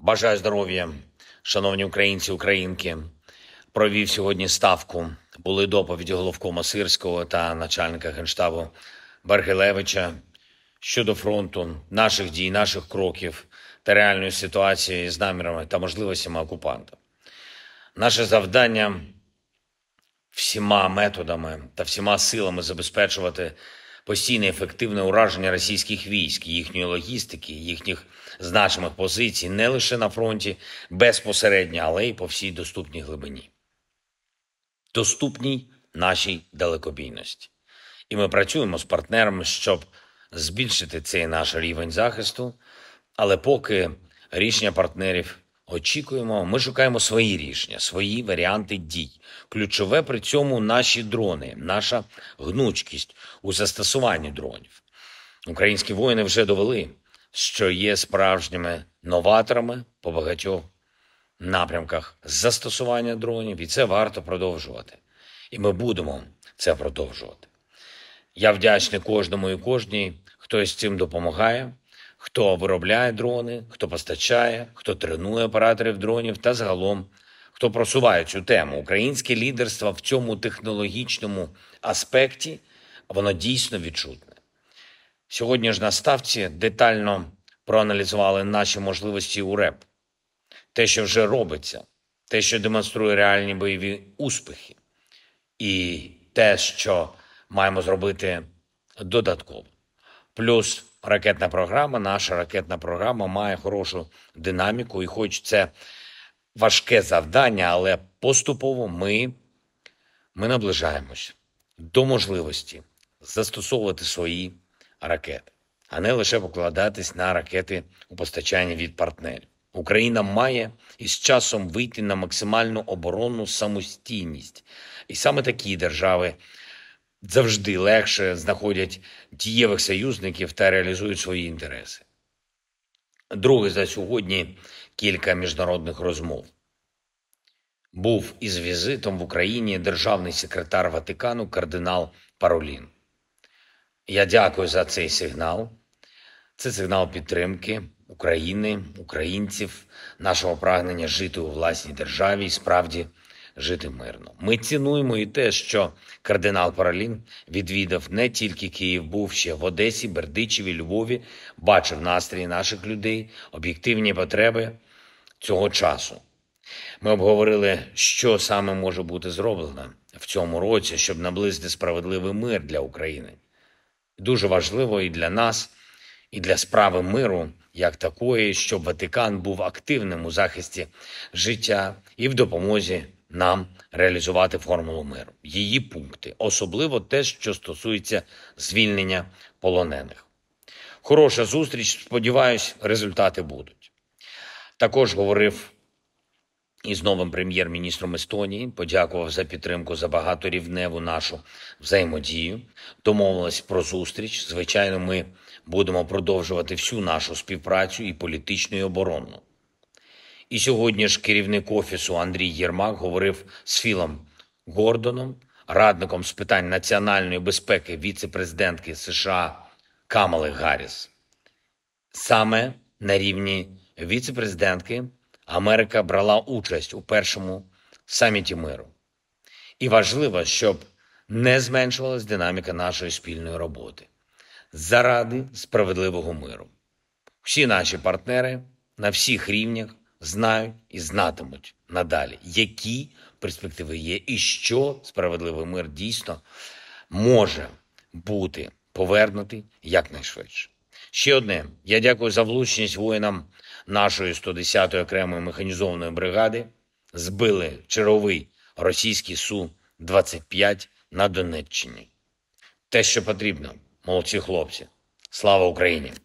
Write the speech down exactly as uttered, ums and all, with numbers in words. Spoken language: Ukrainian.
Бажаю здоров'я, шановні українці, українки. Провів сьогодні ставку. Були доповіді головкома Сирського та начальника Генштабу Бергелевича щодо фронту, наших дій, наших кроків та реальної ситуації з намірами та можливостями окупанта. Наше завдання всіма методами та всіма силами забезпечувати постійне ефективне ураження російських військ, їхньої логістики, їхніх значимих позицій не лише на фронті безпосередньо, але й по всій доступній глибині. Доступній нашій далекобійності. І ми працюємо з партнерами, щоб збільшити цей наш рівень захисту, але поки рішення партнерів очікуємо, ми шукаємо свої рішення, свої варіанти дій. Ключове при цьому наші дрони, наша гнучкість у застосуванні дронів. Українські воїни вже довели, що є справжніми новаторами по багатьох напрямках застосування дронів, і це варто продовжувати. І ми будемо це продовжувати. Я вдячний кожному і кожній, хто з цим допомагає, хто виробляє дрони, хто постачає, хто тренує операторів дронів та загалом, хто просуває цю тему. Українське лідерство в цьому технологічному аспекті, воно дійсно відчутне. Сьогодні ж на ставці детально проаналізували наші можливості у РЕБ. Те, що вже робиться, те, що демонструє реальні бойові успіхи, і те, що маємо зробити додатково. Плюс ракетна програма, наша ракетна програма має хорошу динаміку, і хоч це важке завдання, але поступово ми, ми наближаємось до можливості застосовувати свої ракети, а не лише покладатись на ракети у постачанні від партнерів. Україна має із часом вийти на максимальну оборонну самостійність. І саме такі держави завжди легше знаходять дієвих союзників та реалізують свої інтереси. Друге, за сьогодні кілька міжнародних розмов. Був із візитом в Україні державний секретар Ватикану кардинал Паролін. Я дякую за цей сигнал. Це сигнал підтримки України, українців, нашого прагнення жити у власній державі і справді жити мирно. Ми цінуємо і те, що кардинал Паролін відвідав не тільки Київ, був ще в Одесі, Бердичеві, Львові, бачив настрій наших людей, об'єктивні потреби цього часу. Ми обговорили, що саме може бути зроблено в цьому році, щоб наблизити справедливий мир для України. Дуже важливо і для нас, і для справи миру, як такої, щоб Ватикан був активним у захисті життя і в допомозі нам реалізувати формулу миру. Її пункти, особливо те, що стосується звільнення полонених. Хороша зустріч, сподіваюсь, результати будуть. Також говорив із новим прем'єр-міністром Естонії, подякував за підтримку, за багаторівневу нашу взаємодію, домовились про зустріч. Звичайно, ми будемо продовжувати всю нашу співпрацю і політичну, і оборонну. І сьогодні ж керівник Офісу Андрій Єрмак говорив з Філом Гордоном, радником з питань національної безпеки віце-президентки США Камали Гарріс. Саме на рівні віце-президентки Америка брала участь у першому саміті миру. І важливо, щоб не зменшувалась динаміка нашої спільної роботи заради справедливого миру. Всі наші партнери на всіх рівнях знають і знатимуть надалі, які перспективи є і що справедливий мир дійсно може бути повернутий якнайшвидше. Ще одне. Я дякую за влучність воїнам нашої сто десятої окремої механізованої бригади. Збили черговий російський Су двадцять п'ять на Донеччині. Те, що потрібно. Молодці хлопці. Слава Україні!